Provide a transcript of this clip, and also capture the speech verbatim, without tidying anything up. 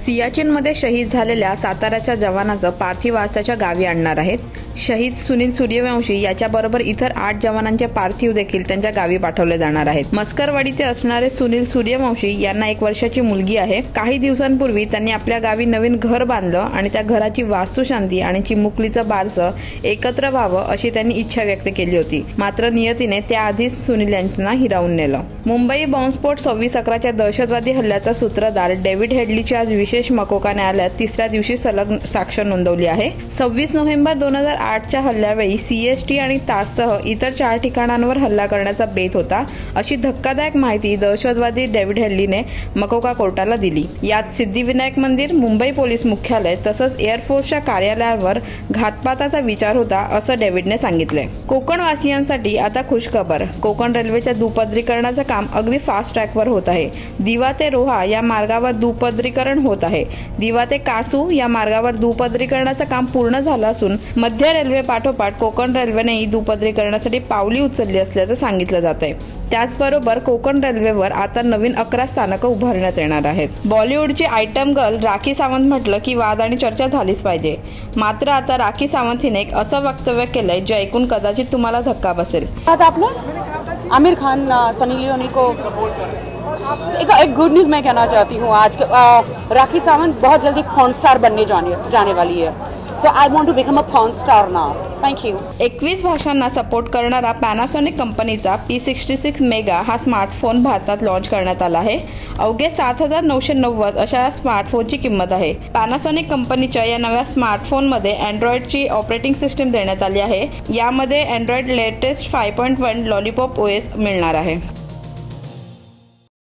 सियाचेनमध्ये शहीद झालेल्या साताराच्या जवानाचं पार्थिव आज त्याच्या गावी आणणार आहेत। शहीद सुनील सूर्यवंशी याच्याबरोबर इतर आठ जवानांचे पार्थिव देखील त्यांच्या गावी पाठवले जाणार आहेत। मस्करवाडीचे असणारे सुनील सूर्यवंशी यांना एक वर्षाची मुलगी आहे। काही दिवसांपूर्वी त्यांनी आपल्या गावी नवीन घर बांधलं आणि त्या घराची वास्तुशांती आणि चिमुकलीचं बारसं एकत्र व्हावं अशी त्यांनी इच्छा व्यक्त केली होती। मात्र नियतीने त्याआधीच सुनील यांना हिरावून नेलं। मुंबई बॉम्बस्फोट सव्वीस अकराच्या दहशतवादी हल्ल्याचा सूत्रधार डेव्हिड हेडलीची आज विशेष मकोका न्यायालयात तिसऱ्या दिवशी सलग साक्ष नोंदवली आहे। सव्वीस नोव्हेंबर दोन हजार आठच्या हल्ल्यावेळी सीएचटी आणि ताजसह इतर चार ठिकाणांवर हल्ला करण्याचा बेत होता अशी धक्कादायक माहिती दहशतवादी डेव्हिड हेडलीने मकोका कोर्टाला दिली। यात सिद्धिविनायक मंदिर, मुंबई पोलीस मुख्यालय तसंच एअरफोर्सच्या कार्यालयावर घातपाताचा विचार होता असं डेव्हिडने सांगितले। कोकणवासियांसाठी आता खुशखबर, कोकण रेल्वेच्या दुपदरीकरणाचं काम अगदी फास्ट ट्रॅकवर होत आहे। दिवा ते रोहा या मार्गावर दुपदरीकरण होत आहे। दिवा ते कासू या मार्गावर दुपदरीकरणाचं काम पूर्ण झालं असून मध्य रेल्वे पाठोपाठ कोकण रेल्वेनेही दुपदरीकरणासाठी पावली उचलली असल्याचं सांगितलं जात आहे। त्याचबरोबर कोकण रेल्वेवर आता नवीन अकरा स्थानकं उभारण्यात येणार आहेत। बॉलिवूडची आयटम गर्ल राखी सावंत म्हटलं की वाद आणि चर्चा झालीच पाहिजे। मात्र आता राखी सावंत हिने एक असं वक्तव्य केलंय जे ऐकून कदाचित तुम्हाला धक्का बसेल। आमिर खान, सनी लियोनी को एक, एक गुड न्यूज़ मैं कहना चाहती हूँ। आज आ, राखी सावंत बहुत जल्दी पॉर्नस्टार बनने जाने जाने वाली है। So I want to become a pornstar now. Thank you. एकवीस भाषांना सपोर्ट करणारा पॅनासॉनिक कंपनीचा पी सिक्स्टी सिक्स मेगा हा स्मार्टफोन भारतात लॉन्च करण्यात आला आहे। अवघे सात हजार नऊशे नव्वद अशा या स्मार्टफोनची किंमत आहे। पॅनासॉनिक कंपनीच्या या नव्या स्मार्टफोनमध्ये अँड्रॉइडची ऑपरेटिंग सिस्टीम देण्यात आली आहे। यामध्ये Android latest five point one lollipop OS मिळणार आहे।